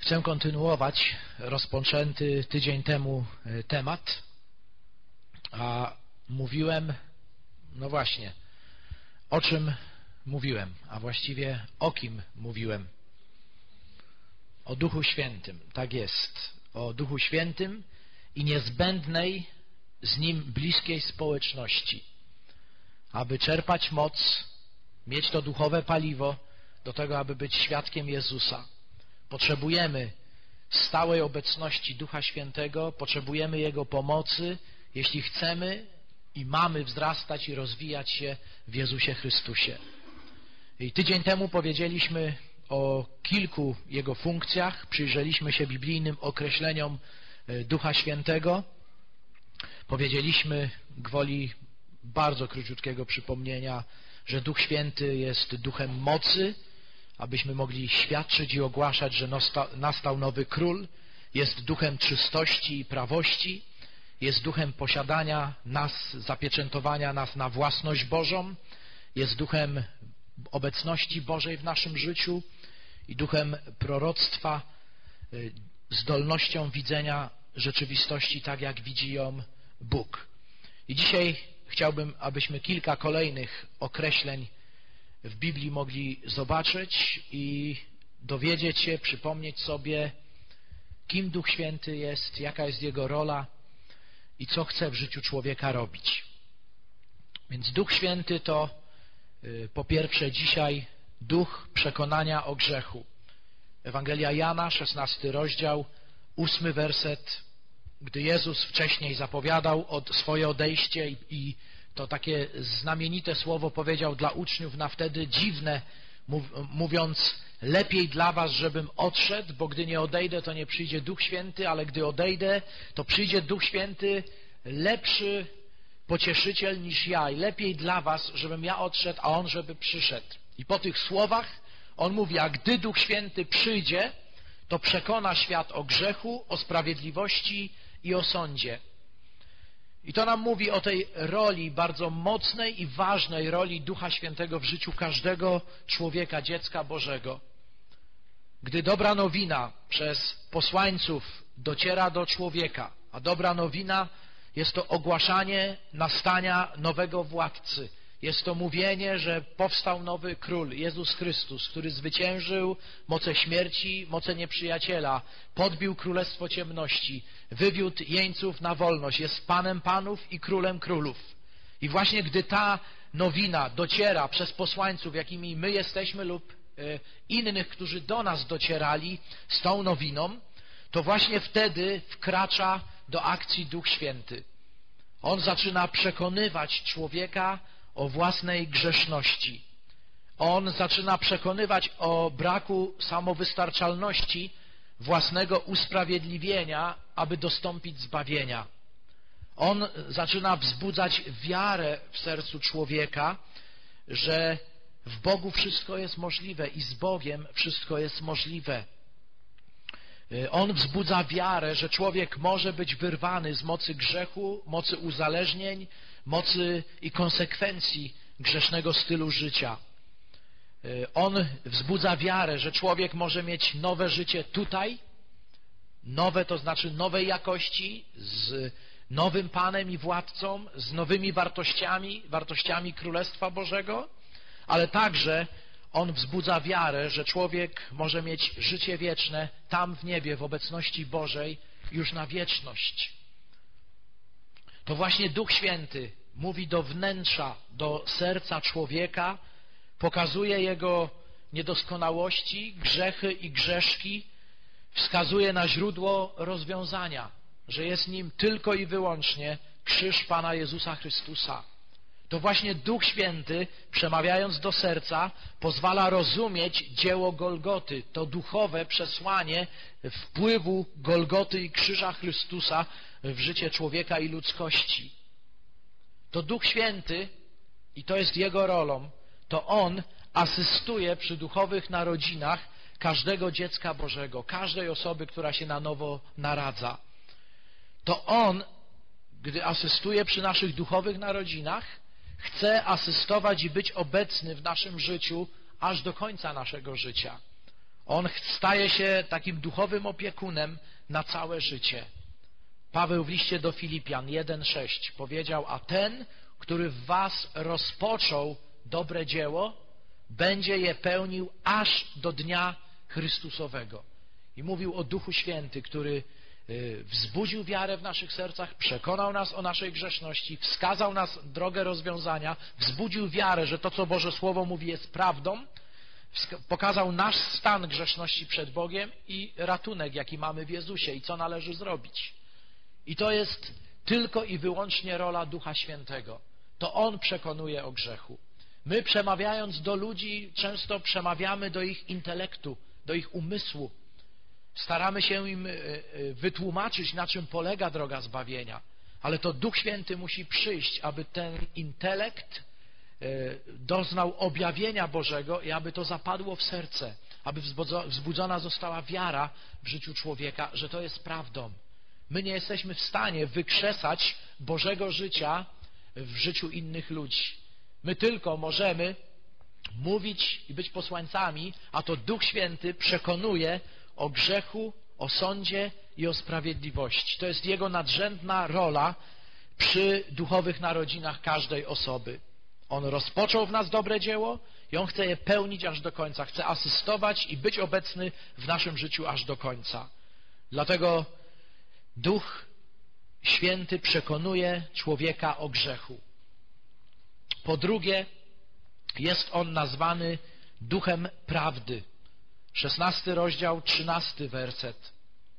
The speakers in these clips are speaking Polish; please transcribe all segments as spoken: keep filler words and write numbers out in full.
Chcę kontynuować rozpoczęty tydzień temu temat, a mówiłem, no właśnie, o czym mówiłem, a właściwie o kim mówiłem? O Duchu Świętym, tak jest, o Duchu Świętym i niezbędnej z Nim bliskiej społeczności, aby czerpać moc, mieć to duchowe paliwo do tego, aby być świadkiem Jezusa. Potrzebujemy stałej obecności Ducha Świętego, potrzebujemy Jego pomocy, jeśli chcemy i mamy wzrastać i rozwijać się w Jezusie Chrystusie. I tydzień temu powiedzieliśmy o kilku Jego funkcjach, przyjrzeliśmy się biblijnym określeniom Ducha Świętego. Powiedzieliśmy gwoli bardzo króciutkiego przypomnienia, że Duch Święty jest duchem mocy, abyśmy mogli świadczyć i ogłaszać, że nastał nowy król, jest duchem czystości i prawości, jest duchem posiadania nas, zapieczętowania nas na własność Bożą, jest duchem obecności Bożej w naszym życiu i duchem proroctwa, zdolnością widzenia rzeczywistości tak, jak widzi ją Bóg. I dzisiaj chciałbym, abyśmy kilka kolejnych określeń w Biblii mogli zobaczyć i dowiedzieć się, przypomnieć sobie, kim Duch Święty jest, jaka jest Jego rola i co chce w życiu człowieka robić. Więc Duch Święty to y, po pierwsze dzisiaj duch przekonania o grzechu. Ewangelia Jana, szesnasty rozdział, ósmy werset, gdy Jezus wcześniej zapowiadał od swoje odejście i, i to takie znamienite słowo powiedział dla uczniów na wtedy dziwne, mówiąc: lepiej dla was, żebym odszedł, bo gdy nie odejdę, to nie przyjdzie Duch Święty, ale gdy odejdę, to przyjdzie Duch Święty, lepszy pocieszyciel niż ja. I lepiej dla was, żebym ja odszedł, a On żeby przyszedł. I po tych słowach On mówi, a gdy Duch Święty przyjdzie, to przekona świat o grzechu, o sprawiedliwości i o sądzie. I to nam mówi o tej roli, bardzo mocnej i ważnej roli Ducha Świętego w życiu każdego człowieka, dziecka Bożego. Gdy dobra nowina przez posłańców dociera do człowieka, a dobra nowina jest to ogłaszanie nastania nowego władcy, jest to mówienie, że powstał nowy król, Jezus Chrystus, który zwyciężył moce śmierci, moce nieprzyjaciela, podbił królestwo ciemności, wywiódł jeńców na wolność, jest Panem Panów i Królem Królów. I właśnie gdy ta nowina dociera przez posłańców, jakimi my jesteśmy lub e, innych, którzy do nas docierali z tą nowiną, to właśnie wtedy wkracza do akcji Duch Święty. On zaczyna przekonywać człowieka o własnej grzeszności. On zaczyna przekonywać o braku samowystarczalności własnego usprawiedliwienia, aby dostąpić zbawienia. On zaczyna wzbudzać wiarę w sercu człowieka, że w Bogu wszystko jest możliwe i z Bogiem wszystko jest możliwe. On wzbudza wiarę, że człowiek może być wyrwany z mocy grzechu, mocy uzależnień, mocy i konsekwencji grzesznego stylu życia. On wzbudza wiarę, że człowiek może mieć nowe życie tutaj, nowe to znaczy nowej jakości, z nowym Panem i Władcą, z nowymi wartościami, wartościami Królestwa Bożego, ale także On wzbudza wiarę, że człowiek może mieć życie wieczne tam w niebie, w obecności Bożej, już na wieczność. To właśnie Duch Święty mówi do wnętrza, do serca człowieka, pokazuje jego niedoskonałości, grzechy i grzeszki, wskazuje na źródło rozwiązania, że jest nim tylko i wyłącznie krzyż Pana Jezusa Chrystusa. To właśnie Duch Święty, przemawiając do serca, pozwala rozumieć dzieło Golgoty, to duchowe przesłanie wpływu Golgoty i krzyża Chrystusa w życie człowieka i ludzkości. To Duch Święty, i to jest Jego rolą, to On asystuje przy duchowych narodzinach każdego dziecka Bożego, każdej osoby, która się na nowo naradza. To On, gdy asystuje przy naszych duchowych narodzinach, chce asystować i być obecny w naszym życiu aż do końca naszego życia. On staje się takim duchowym opiekunem na całe życie. Paweł w liście do Filipian jeden sześć powiedział: a ten, który w was rozpoczął dobre dzieło, będzie je pełnił aż do dnia Chrystusowego. I mówił o Duchu Święty, który wzbudził wiarę w naszych sercach, przekonał nas o naszej grzeszności, wskazał nas drogę rozwiązania, wzbudził wiarę, że to, co Boże Słowo mówi, jest prawdą, pokazał nasz stan grzeszności przed Bogiem i ratunek, jaki mamy w Jezusie i co należy zrobić. I to jest tylko i wyłącznie rola Ducha Świętego. To On przekonuje o grzechu. My, przemawiając do ludzi, często przemawiamy do ich intelektu, do ich umysłu. Staramy się im wytłumaczyć, na czym polega droga zbawienia. Ale to Duch Święty musi przyjść, aby ten intelekt doznał objawienia Bożego i aby to zapadło w serce, aby wzbudzona została wiara w życiu człowieka, że to jest prawdą. My nie jesteśmy w stanie wykrzesać Bożego życia w życiu innych ludzi. My tylko możemy mówić i być posłańcami, a to Duch Święty przekonuje o grzechu, o sądzie i o sprawiedliwości. To jest Jego nadrzędna rola przy duchowych narodzinach każdej osoby. On rozpoczął w nas dobre dzieło i On chce je pełnić aż do końca. Chce asystować i być obecny w naszym życiu aż do końca. Dlatego Duch Święty przekonuje człowieka o grzechu. Po drugie, jest On nazwany Duchem Prawdy. szesnasty rozdział, trzynasty werset.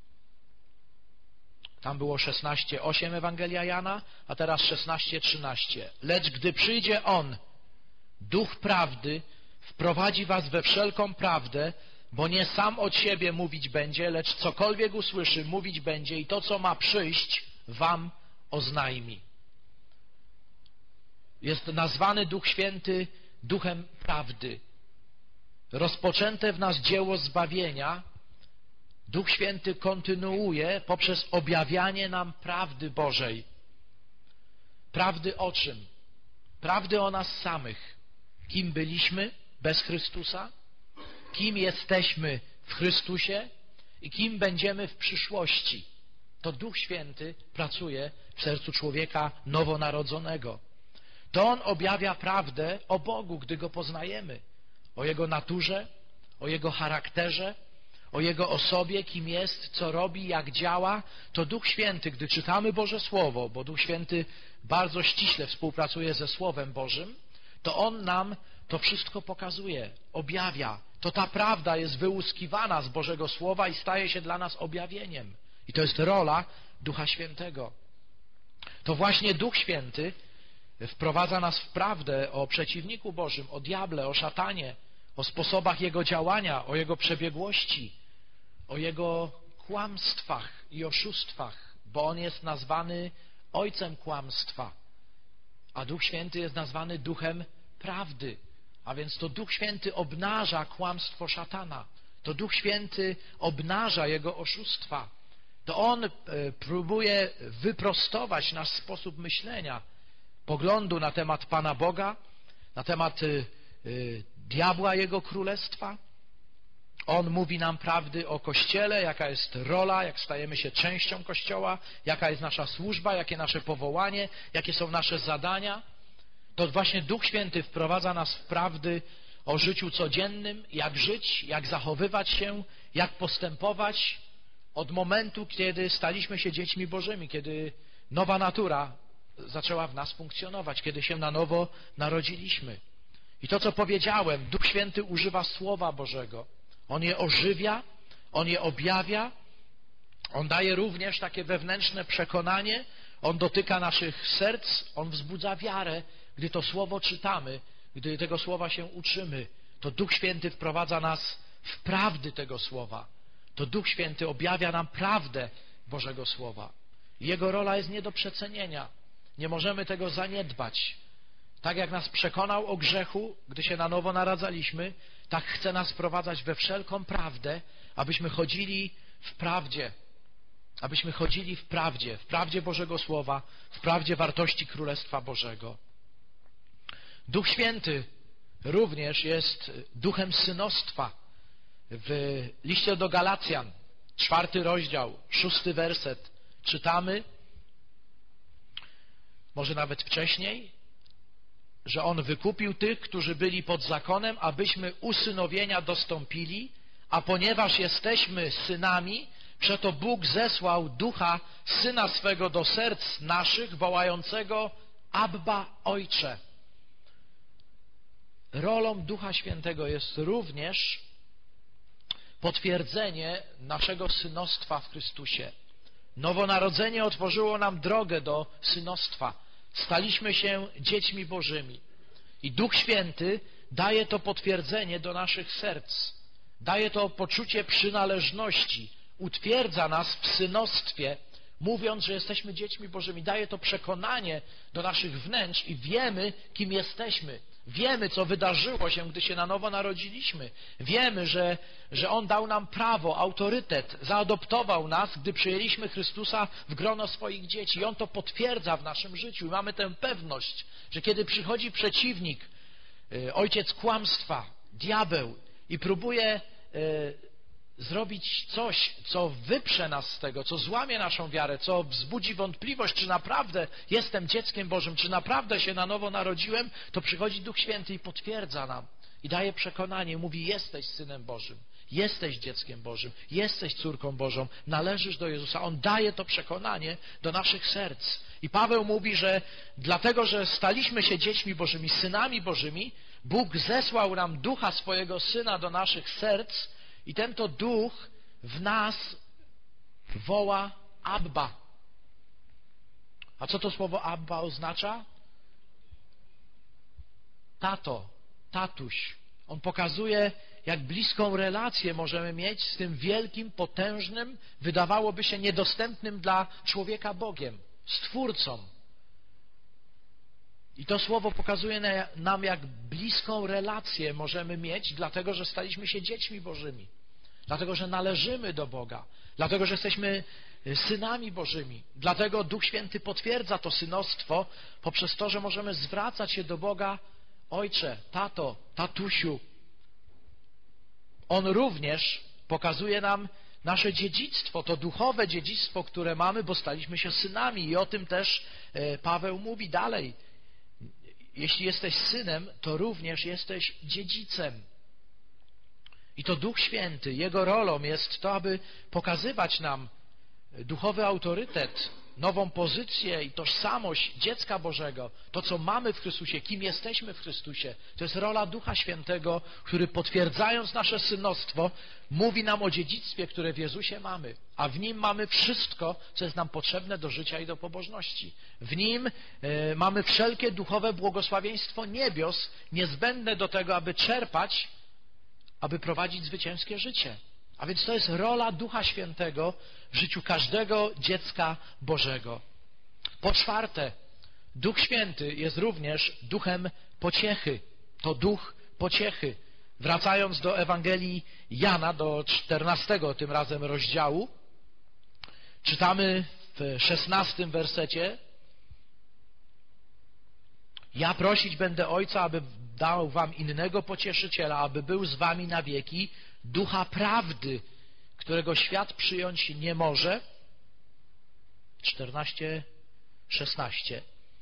Tam było szesnaście osiem Ewangelia Jana, a teraz szesnaście trzynaście. Lecz gdy przyjdzie On, Duch Prawdy, wprowadzi was we wszelką prawdę, bo nie sam od siebie mówić będzie, lecz cokolwiek usłyszy, mówić będzie i to, co ma przyjść, wam oznajmi. Jest nazwany Duch Święty Duchem Prawdy. Rozpoczęte w nas dzieło zbawienia Duch Święty kontynuuje poprzez objawianie nam prawdy Bożej. Prawdy o czym? Prawdy o nas samych. Kim byliśmy bez Chrystusa? Kim jesteśmy w Chrystusie? I kim będziemy w przyszłości? To Duch Święty pracuje w sercu człowieka nowonarodzonego. To On objawia prawdę o Bogu, gdy Go poznajemy. O Jego naturze, o Jego charakterze, o Jego osobie, kim jest, co robi, jak działa. To Duch Święty, gdy czytamy Boże Słowo, bo Duch Święty bardzo ściśle współpracuje ze Słowem Bożym, to On nam to wszystko pokazuje, objawia. To ta prawda jest wyłuskiwana z Bożego Słowa i staje się dla nas objawieniem. I to jest rola Ducha Świętego. To właśnie Duch Święty wprowadza nas w prawdę o przeciwniku Bożym, o diable, o szatanie, o sposobach jego działania, o jego przebiegłości, o jego kłamstwach i oszustwach, bo on jest nazwany ojcem kłamstwa, a Duch Święty jest nazwany duchem prawdy. A więc to Duch Święty obnaża kłamstwo szatana, to Duch Święty obnaża jego oszustwa. To On próbuje wyprostować nasz sposób myślenia, poglądu na temat Pana Boga, na temat y, y, diabła, Jego królestwa. On mówi nam prawdy o Kościele, jaka jest rola, jak stajemy się częścią Kościoła, jaka jest nasza służba, jakie nasze powołanie, jakie są nasze zadania. To właśnie Duch Święty wprowadza nas w prawdy o życiu codziennym, jak żyć, jak zachowywać się, jak postępować od momentu, kiedy staliśmy się dziećmi Bożymi, kiedy nowa natura zaczęła w nas funkcjonować, kiedy się na nowo narodziliśmy. I to, co powiedziałem, Duch Święty używa Słowa Bożego. On je ożywia, On je objawia, On daje również takie wewnętrzne przekonanie, On dotyka naszych serc, On wzbudza wiarę, gdy to Słowo czytamy, gdy tego Słowa się uczymy. To Duch Święty wprowadza nas w prawdy tego Słowa. To Duch Święty objawia nam prawdę Bożego Słowa. Jego rola jest nie do przecenienia. Nie możemy tego zaniedbać. Tak jak nas przekonał o grzechu, gdy się na nowo naradzaliśmy, tak chce nas wprowadzać we wszelką prawdę, abyśmy chodzili w prawdzie. Abyśmy chodzili w prawdzie, w prawdzie Bożego Słowa, w prawdzie wartości Królestwa Bożego. Duch Święty również jest duchem synostwa. W liście do Galacjan, czwarty rozdział, szósty werset, czytamy, może nawet wcześniej, że On wykupił tych, którzy byli pod zakonem, abyśmy usynowienia dostąpili, a ponieważ jesteśmy synami, przeto Bóg zesłał Ducha Syna swego do serc naszych, wołającego Abba, Ojcze. Rolą Ducha Świętego jest również potwierdzenie naszego synostwa w Chrystusie. Nowonarodzenie otworzyło nam drogę do synostwa. Staliśmy się dziećmi Bożymi. I Duch Święty daje to potwierdzenie do naszych serc. Daje to poczucie przynależności. Utwierdza nas w synostwie, mówiąc, że jesteśmy dziećmi Bożymi. Daje to przekonanie do naszych wnętrz i wiemy, kim jesteśmy. Wiemy, co wydarzyło się, gdy się na nowo narodziliśmy. Wiemy, że, że On dał nam prawo, autorytet, zaadoptował nas, gdy przyjęliśmy Chrystusa w grono swoich dzieci. I On to potwierdza w naszym życiu. I mamy tę pewność, że kiedy przychodzi przeciwnik, ojciec kłamstwa, diabeł i próbuje zrobić coś, co wyprze nas z tego, co złamie naszą wiarę, co wzbudzi wątpliwość, czy naprawdę jestem dzieckiem Bożym, czy naprawdę się na nowo narodziłem, to przychodzi Duch Święty i potwierdza nam i daje przekonanie, mówi: jesteś Synem Bożym, jesteś dzieckiem Bożym, jesteś córką Bożą, należysz do Jezusa. On daje to przekonanie do naszych serc. I Paweł mówi, że dlatego, że staliśmy się dziećmi Bożymi, synami Bożymi, Bóg zesłał nam Ducha swojego Syna do naszych serc, i ten to Duch w nas woła Abba. A co to słowo Abba oznacza? Tato, tatuś. On pokazuje, jak bliską relację możemy mieć z tym wielkim, potężnym, wydawałoby się niedostępnym dla człowieka Bogiem, Stwórcą. I to słowo pokazuje nam, jak bliską relację możemy mieć, dlatego że staliśmy się dziećmi Bożymi. Dlatego, że należymy do Boga. Dlatego, że jesteśmy synami Bożymi. Dlatego Duch Święty potwierdza to synostwo poprzez to, że możemy zwracać się do Boga: Ojcze, tato, tatusiu. On również pokazuje nam nasze dziedzictwo, to duchowe dziedzictwo, które mamy, bo staliśmy się synami. I o tym też Paweł mówi dalej. Jeśli jesteś synem, to również jesteś dziedzicem. I to Duch Święty, Jego rolą jest to, aby pokazywać nam duchowy autorytet, nową pozycję i tożsamość dziecka Bożego, to, co mamy w Chrystusie, kim jesteśmy w Chrystusie. To jest rola Ducha Świętego, który, potwierdzając nasze synostwo, mówi nam o dziedzictwie, które w Jezusie mamy. A w Nim mamy wszystko, co jest nam potrzebne do życia i do pobożności. W Nim e, mamy wszelkie duchowe błogosławieństwo niebios, niezbędne do tego, aby czerpać, aby prowadzić zwycięskie życie. A więc to jest rola Ducha Świętego w życiu każdego dziecka Bożego. Po czwarte, Duch Święty jest również duchem pociechy. To duch pociechy. Wracając do Ewangelii Jana, do czternastego tym razem rozdziału, czytamy w szesnastym wersecie: ja prosić będę Ojca, aby dał wam innego pocieszyciela, aby był z wami na wieki, Ducha Prawdy, którego świat przyjąć nie może. czternaście, szesnaście.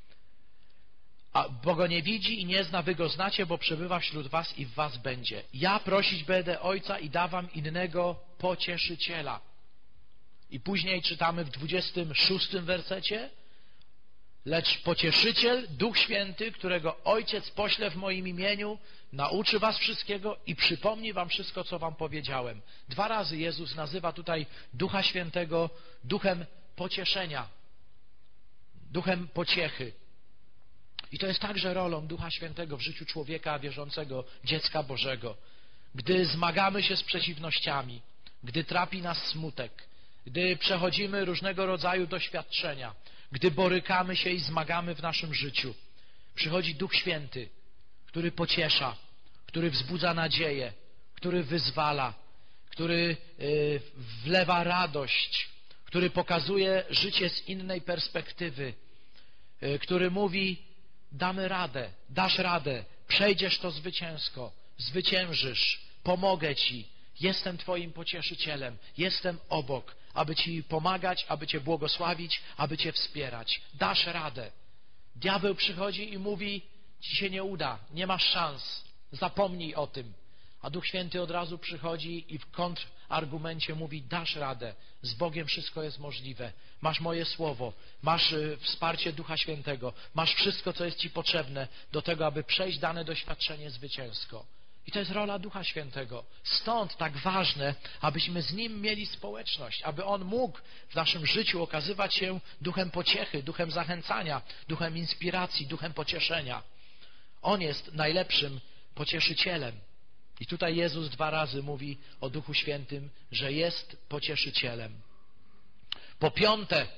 A bo go nie widzi i nie zna, wy go znacie, bo przebywa wśród was i w was będzie. Ja prosić będę Ojca i da wam innego pocieszyciela. I później czytamy w dwudziestym szóstym wersecie: lecz pocieszyciel, Duch Święty, którego Ojciec pośle w moim imieniu, nauczy was wszystkiego i przypomni wam wszystko, co wam powiedziałem. Dwa razy Jezus nazywa tutaj Ducha Świętego duchem pocieszenia, duchem pociechy. I to jest także rolą Ducha Świętego w życiu człowieka wierzącego, dziecka Bożego. Gdy zmagamy się z przeciwnościami, gdy trapi nas smutek, gdy przechodzimy różnego rodzaju doświadczenia, gdy borykamy się i zmagamy w naszym życiu, przychodzi Duch Święty, który pociesza, który wzbudza nadzieję, który wyzwala, który wlewa radość, który pokazuje życie z innej perspektywy, który mówi: damy radę, dasz radę, przejdziesz to zwycięsko, zwyciężysz, pomogę ci, jestem Twoim pocieszycielem, jestem obok, aby Ci pomagać, aby Cię błogosławić, aby Cię wspierać. Dasz radę. Diabeł przychodzi i mówi, Ci się nie uda, nie masz szans, zapomnij o tym. A Duch Święty od razu przychodzi i w kontrargumencie mówi, dasz radę, z Bogiem wszystko jest możliwe. Masz moje słowo, masz wsparcie Ducha Świętego, masz wszystko, co jest Ci potrzebne do tego, aby przejść dane doświadczenie zwycięsko. I to jest rola Ducha Świętego. Stąd tak ważne, abyśmy z Nim mieli społeczność, aby On mógł w naszym życiu okazywać się duchem pociechy, duchem zachęcania, duchem inspiracji, duchem pocieszenia. On jest najlepszym pocieszycielem. I tutaj Jezus dwa razy mówi o Duchu Świętym, że jest pocieszycielem. Po piąte,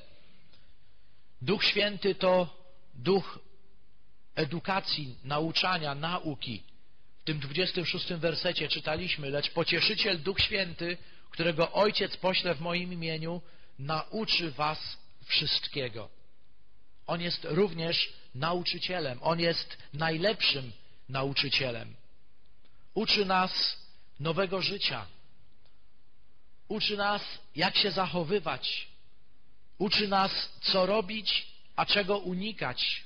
Duch Święty to duch edukacji, nauczania, nauki. W tym dwudziestym szóstym wersecie czytaliśmy, lecz pocieszyciel Duch Święty, którego Ojciec pośle w moim imieniu, nauczy was wszystkiego. On jest również nauczycielem. On jest najlepszym nauczycielem. Uczy nas nowego życia. Uczy nas, jak się zachowywać. Uczy nas, co robić, a czego unikać.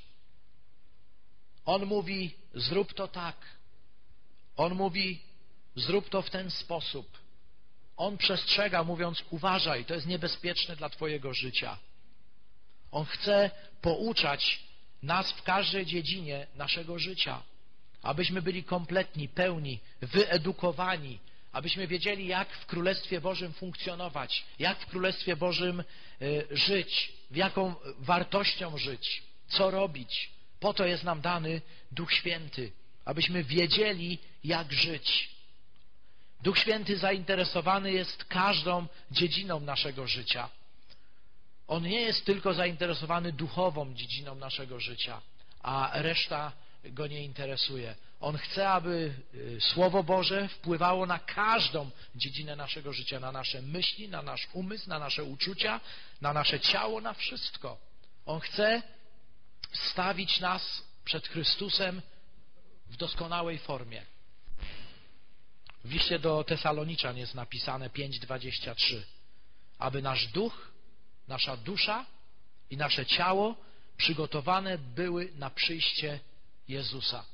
On mówi, zrób to tak. On mówi, zrób to w ten sposób. On przestrzega, mówiąc, uważaj, to jest niebezpieczne dla Twojego życia. On chce pouczać nas w każdej dziedzinie naszego życia, abyśmy byli kompletni, pełni, wyedukowani, abyśmy wiedzieli, jak w Królestwie Bożym funkcjonować, jak w Królestwie Bożym y, żyć, w jaką wartością żyć, co robić. Po to jest nam dany Duch Święty, abyśmy wiedzieli, jak żyć. Duch Święty zainteresowany jest każdą dziedziną naszego życia. On nie jest tylko zainteresowany duchową dziedziną naszego życia, a reszta go nie interesuje. On chce, aby Słowo Boże wpływało na każdą dziedzinę naszego życia, na nasze myśli, na nasz umysł, na nasze uczucia, na nasze ciało, na wszystko. On chce stawić nas przed Chrystusem w doskonałej formie. W liście do Tesaloniczan jest napisane pięć dwadzieścia trzy. Aby nasz duch, nasza dusza i nasze ciało przygotowane były na przyjście Jezusa.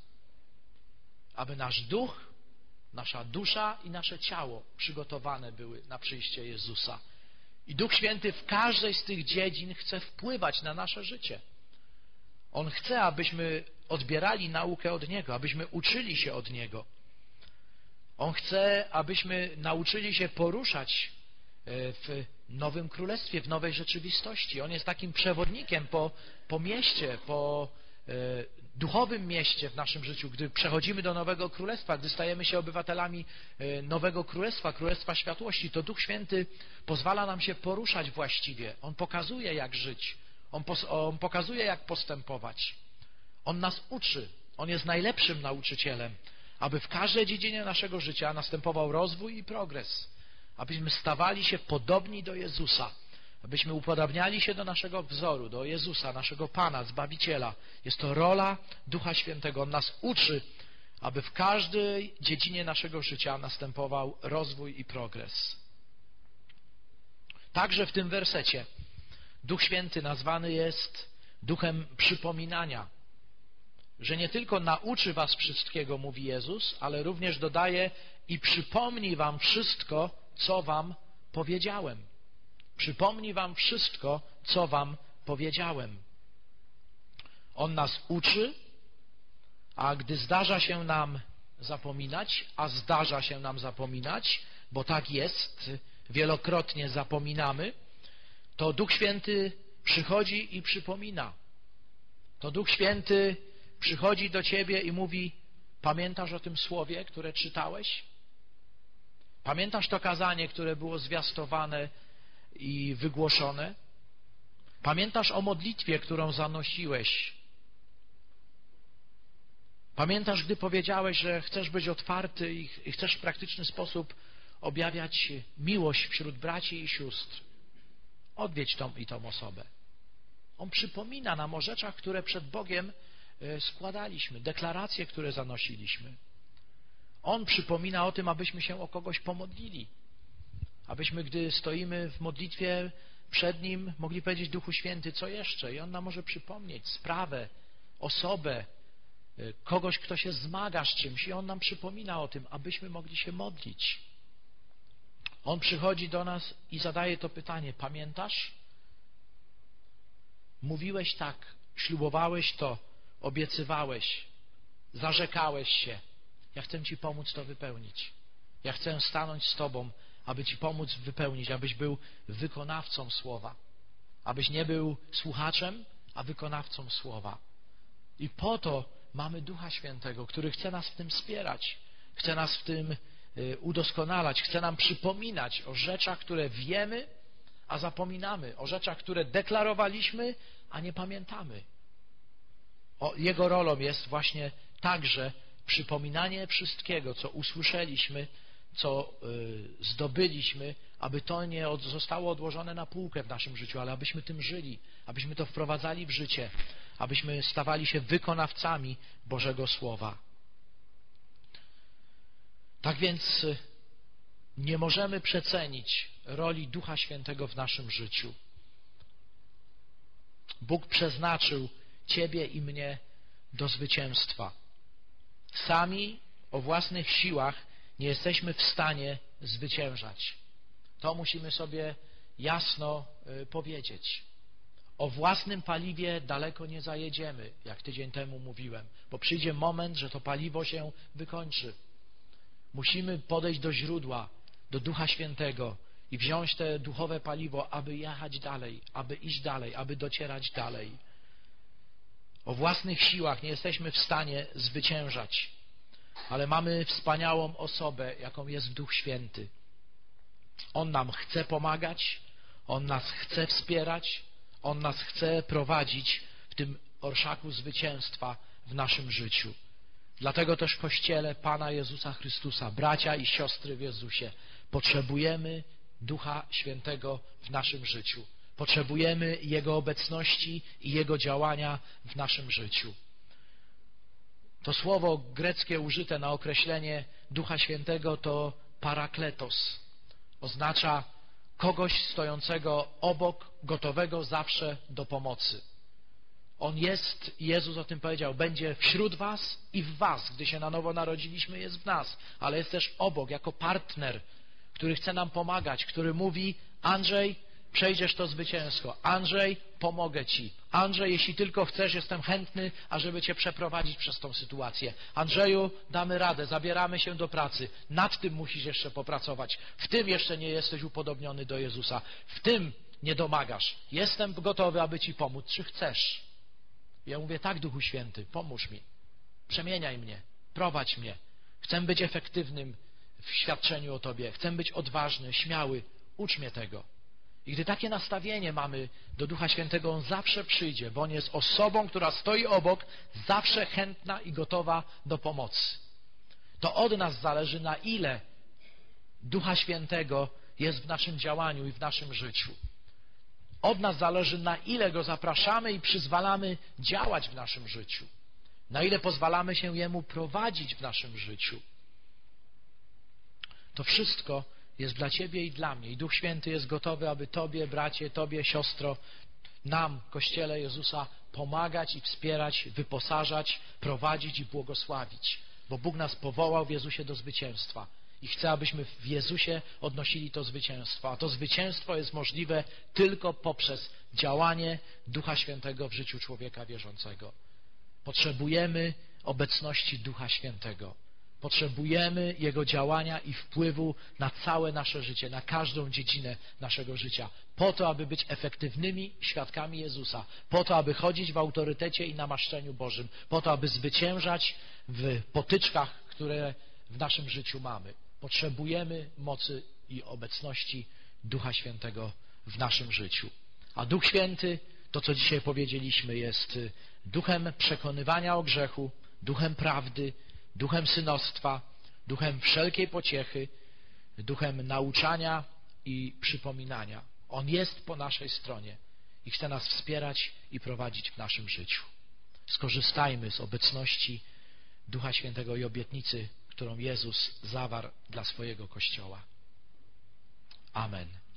Aby nasz duch, nasza dusza i nasze ciało przygotowane były na przyjście Jezusa. I Duch Święty w każdej z tych dziedzin chce wpływać na nasze życie. On chce, abyśmy odbierali naukę od Niego, abyśmy uczyli się od Niego. On chce, abyśmy nauczyli się poruszać w nowym królestwie, w nowej rzeczywistości. On jest takim przewodnikiem po, po mieście, po e, duchowym mieście w naszym życiu. Gdy przechodzimy do nowego królestwa, gdy stajemy się obywatelami e, nowego królestwa, królestwa światłości, to Duch Święty pozwala nam się poruszać właściwie. On pokazuje, jak żyć. On, pos, on pokazuje, jak postępować. On nas uczy. On jest najlepszym nauczycielem, aby w każdej dziedzinie naszego życia następował rozwój i progres. Abyśmy stawali się podobni do Jezusa, abyśmy upodabniali się do naszego wzoru, do Jezusa, naszego Pana, Zbawiciela. Jest to rola Ducha Świętego. On nas uczy, aby w każdej dziedzinie naszego życia następował rozwój i progres. Także w tym wersecie Duch Święty nazwany jest duchem przypominania, że nie tylko nauczy was wszystkiego, mówi Jezus, ale również dodaje i przypomni wam wszystko, co wam powiedziałem. Przypomni wam wszystko, co wam powiedziałem. On nas uczy, a gdy zdarza się nam zapominać, a zdarza się nam zapominać, bo tak jest, wielokrotnie zapominamy, to Duch Święty przychodzi i przypomina. To Duch Święty przychodzi do ciebie i mówi, pamiętasz o tym słowie, które czytałeś? Pamiętasz to kazanie, które było zwiastowane i wygłoszone? Pamiętasz o modlitwie, którą zanosiłeś? Pamiętasz, gdy powiedziałeś, że chcesz być otwarty i chcesz w praktyczny sposób objawiać miłość wśród braci i sióstr? Odwiedź tą i tą osobę. On przypomina nam o rzeczach, które przed Bogiem składaliśmy, deklaracje, które zanosiliśmy. On przypomina o tym, abyśmy się o kogoś pomodlili. Abyśmy, gdy stoimy w modlitwie przed Nim, mogli powiedzieć: Duchu Święty, co jeszcze? I On nam może przypomnieć sprawę, osobę, kogoś, kto się zmaga z czymś, i On nam przypomina o tym, abyśmy mogli się modlić. On przychodzi do nas i zadaje to pytanie: pamiętasz? Mówiłeś tak, ślubowałeś to, obiecywałeś, zarzekałeś się. Ja chcę Ci pomóc to wypełnić. Ja chcę stanąć z Tobą, aby Ci pomóc wypełnić, abyś był wykonawcą Słowa. Abyś nie był słuchaczem, a wykonawcą Słowa. I po to mamy Ducha Świętego, który chce nas w tym wspierać, chce nas w tym udoskonalać, chce nam przypominać o rzeczach, które wiemy, a zapominamy, o rzeczach, które deklarowaliśmy, a nie pamiętamy. O, Jego rolą jest właśnie także przypominanie wszystkiego, co usłyszeliśmy, co y, zdobyliśmy, aby to nie od, zostało odłożone na półkę w naszym życiu, ale abyśmy tym żyli, abyśmy to wprowadzali w życie, abyśmy stawali się wykonawcami Bożego Słowa. Tak więc y, nie możemy przecenić roli Ducha Świętego w naszym życiu. Bóg przeznaczył Ciebie i mnie do zwycięstwa. Sami o własnych siłach nie jesteśmy w stanie zwyciężać. To musimy sobie jasno y, powiedzieć. O własnym paliwie daleko nie zajedziemy, jak tydzień temu mówiłem, bo przyjdzie moment, że to paliwo się wykończy. Musimy podejść do źródła, do Ducha Świętego i wziąć te duchowe paliwo, aby jechać dalej, aby iść dalej, aby docierać dalej. O własnych siłach nie jesteśmy w stanie zwyciężać, ale mamy wspaniałą osobę, jaką jest Duch Święty. On nam chce pomagać, On nas chce wspierać, On nas chce prowadzić w tym orszaku zwycięstwa w naszym życiu. Dlatego też w Kościele Pana Jezusa Chrystusa, bracia i siostry w Jezusie, potrzebujemy Ducha Świętego w naszym życiu. Potrzebujemy Jego obecności i Jego działania w naszym życiu. To słowo greckie użyte na określenie Ducha Świętego to parakletos. Oznacza kogoś stojącego obok, gotowego zawsze do pomocy. On jest, Jezus o tym powiedział, będzie wśród was i w was. Gdy się na nowo narodziliśmy, jest w nas, ale jest też obok, jako partner, który chce nam pomagać, który mówi: Andrzej, przejdziesz to zwycięsko. Andrzej, pomogę Ci. Andrzej, jeśli tylko chcesz, jestem chętny, ażeby Cię przeprowadzić przez tą sytuację. Andrzeju, damy radę, zabieramy się do pracy. Nad tym musisz jeszcze popracować. W tym jeszcze nie jesteś upodobniony do Jezusa. W tym nie domagasz. Jestem gotowy, aby Ci pomóc. Czy chcesz? Ja mówię: tak, Duchu Święty, pomóż mi. Przemieniaj mnie. Prowadź mnie. Chcę być efektywnym w świadczeniu o Tobie. Chcę być odważny, śmiały. Ucz mnie tego. I gdy takie nastawienie mamy do Ducha Świętego, On zawsze przyjdzie, bo On jest osobą, która stoi obok, zawsze chętna i gotowa do pomocy. To od nas zależy, na ile Ducha Świętego jest w naszym działaniu i w naszym życiu. Od nas zależy, na ile Go zapraszamy i przyzwalamy działać w naszym życiu. Na ile pozwalamy się Jemu prowadzić w naszym życiu. To wszystko jest dla Ciebie i dla mnie. I Duch Święty jest gotowy, aby Tobie, bracie, Tobie, siostro, nam, Kościele Jezusa, pomagać i wspierać, wyposażać, prowadzić i błogosławić. Bo Bóg nas powołał w Jezusie do zwycięstwa. I chce, abyśmy w Jezusie odnosili to zwycięstwo. A to zwycięstwo jest możliwe tylko poprzez działanie Ducha Świętego w życiu człowieka wierzącego. Potrzebujemy obecności Ducha Świętego. Potrzebujemy Jego działania i wpływu na całe nasze życie, na każdą dziedzinę naszego życia, po to, aby być efektywnymi świadkami Jezusa, po to, aby chodzić w autorytecie i namaszczeniu Bożym, po to, aby zwyciężać w potyczkach, które w naszym życiu mamy. Potrzebujemy mocy i obecności Ducha Świętego w naszym życiu. A Duch Święty, to co dzisiaj powiedzieliśmy, jest duchem przekonywania o grzechu, duchem prawdy, duchem synostwa, duchem wszelkiej pociechy, duchem nauczania i przypominania. On jest po naszej stronie i chce nas wspierać i prowadzić w naszym życiu. Skorzystajmy z obecności Ducha Świętego i obietnicy, którą Jezus zawarł dla swojego Kościoła. Amen.